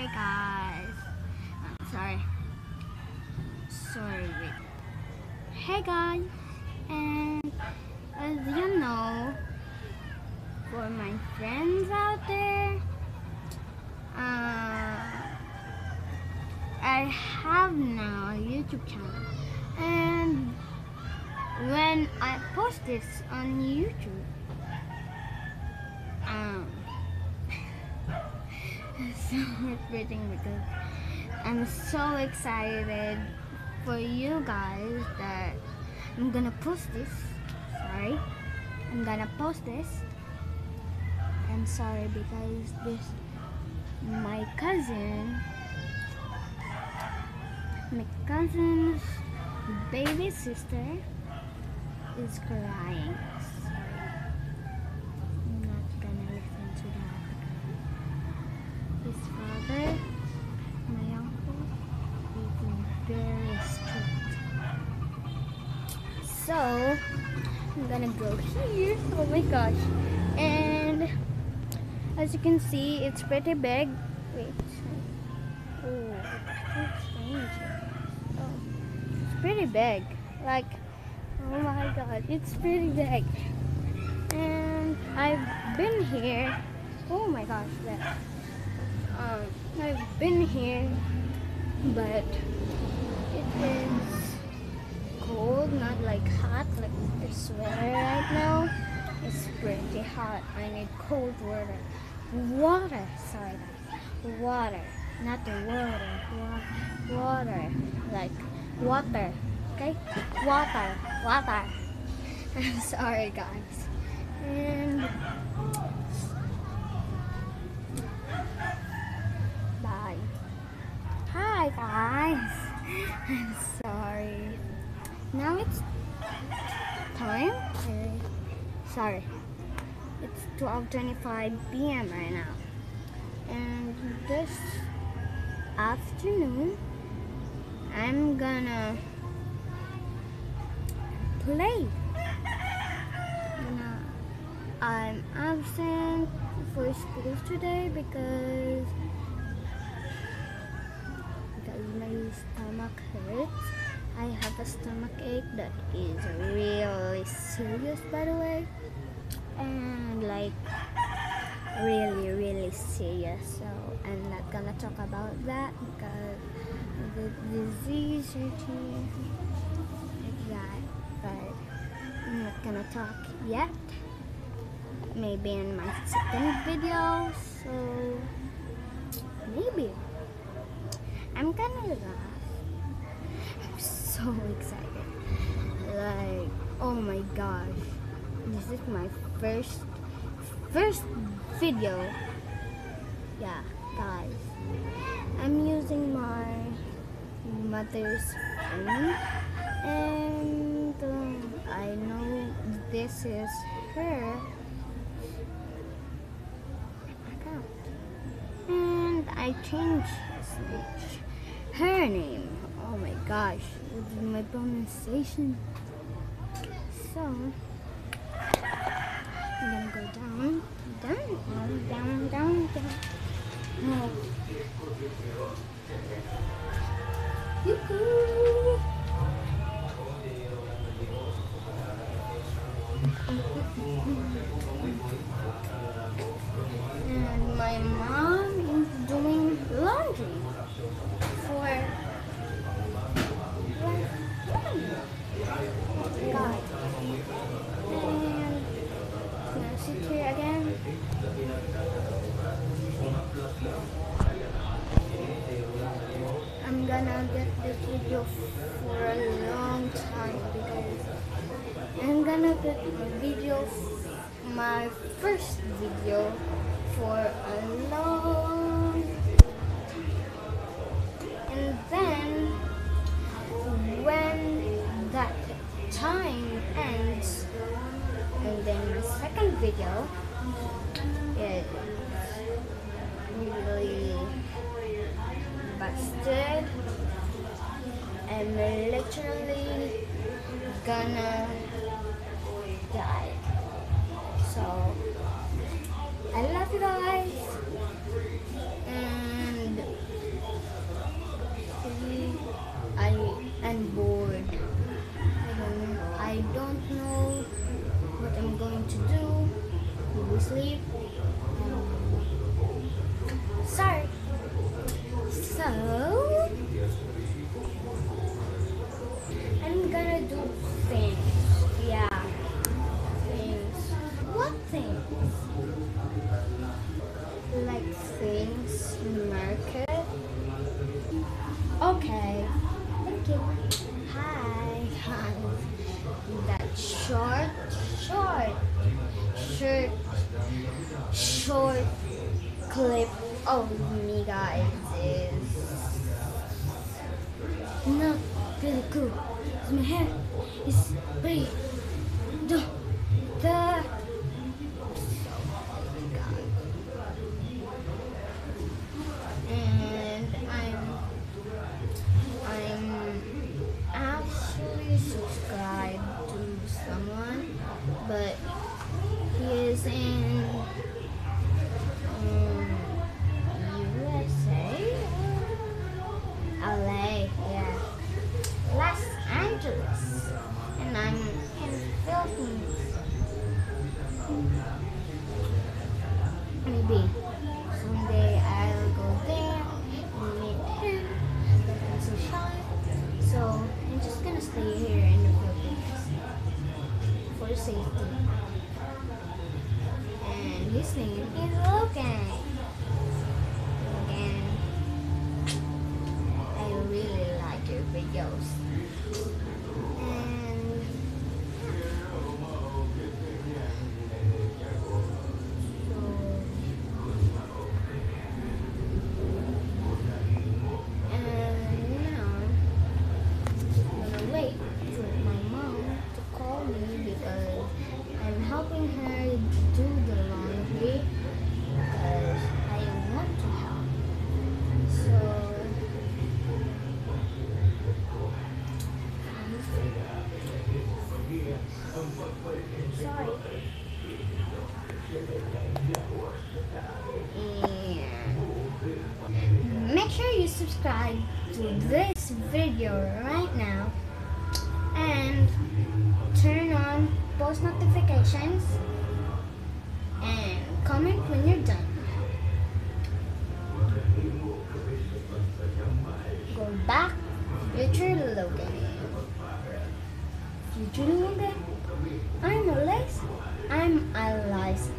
Hey guys. Sorry. Wait. Hey guys. And as you know, for my friends out there, I have now a YouTube channel. And when I post this on YouTube, it's so frustrating because I'm so excited for you guys that I'm gonna post this. Sorry, I'm gonna post this. I'm sorry because my cousin's baby sister is crying. Sorry, I'm not gonna listen to that. His father, my uncle, is very strict. So I'm gonna go here. Oh my gosh! And as you can see, it's pretty big. Wait. Oh, it's strange. Oh, it's pretty big. Like, oh my god, it's pretty big. And I've been here. Oh my gosh, that. I've been here, but it is cold, not like hot, like this weather right now. It's pretty hot. I need cold water. Water, sorry guys. Water, not the water. Water, like water. Okay? Water. I'm sorry guys. And bye. Hi guys. I'm sorry. Now it's time. Sorry. It's 12:25 p.m. right now. And this afternoon, I'm gonna play. I'm absent for school today because my stomach hurts. I have a stomach ache that is really serious, by the way, and like really serious. So I'm not gonna talk about that because the disease routine like that. But I'm not gonna talk yet. Maybe in my second video. So maybe I'm gonna laugh. I'm so excited. Like, oh my gosh. This is my first video. Yeah, guys. I'm using my mother's phone. And I know this is her account. And I changed her name. Oh my gosh, with my pronunciation. So I'm gonna go down. Oh. Yoo-hoo. And my mom is doing laundry for God. And can I sit here again? I'm gonna get this video for a long time because I'm gonna get my first video for a long, and then when that time ends, and then my second video is really busted. I'm literally gonna die. So I love you guys, and market. Okay. Thank you. Hi, guys. That short clip of me, guys, is not really cool. My hair is pretty. The and I'm actually subscribed to someone, but he is in USA, LA, yeah, Los Angeles, and I'm in Philippines. Maybe someday I'll go there and meet him, but I'm so shy. So I'm just gonna stay here in the Philippines for safety. And his name is Logan. Logan, I really like your videos. Helping her do the laundry because I want to help. So sorry. And make sure you subscribe to this video right now and turn on post notifications and comment when you're done. Go back, future Logan. Future Logan. I'm Eliza.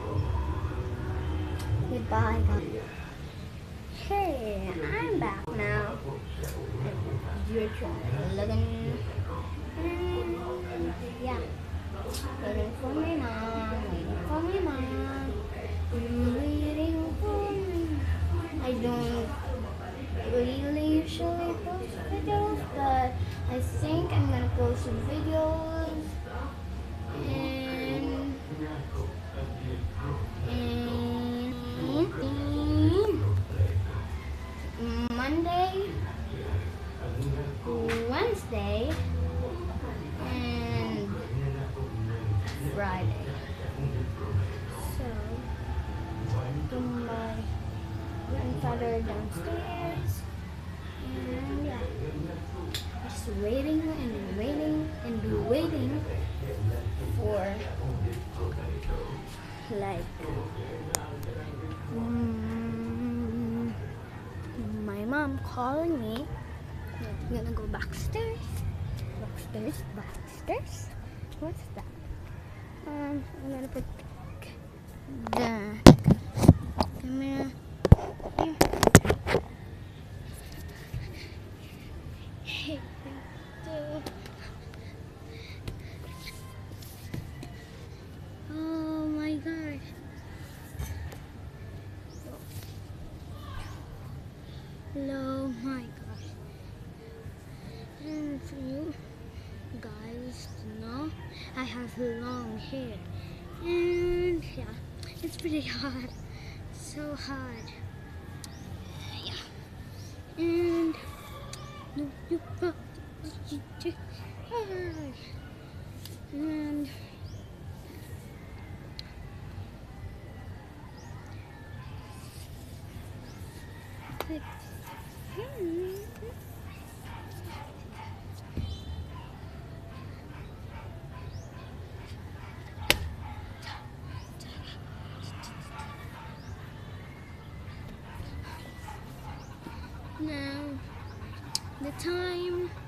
Goodbye, guys. Hey, I'm back now. Future Logan. Yeah. Waiting for my mom, waiting for my mom, waiting for me. I don't really usually post videos, but I think I'm gonna post some videos and Monday, Wednesday, and Friday. So, my grandfather downstairs, and yeah, just waiting and waiting and waiting for like my mom calling me. I'm gonna go backstairs. Backstairs. What's that? I'm gonna put the camera here. Hey, oh my gosh. Hello, my gosh. And for you guys to know, I have long hair. And yeah, it's pretty hot. So hot. Yeah. And and now the time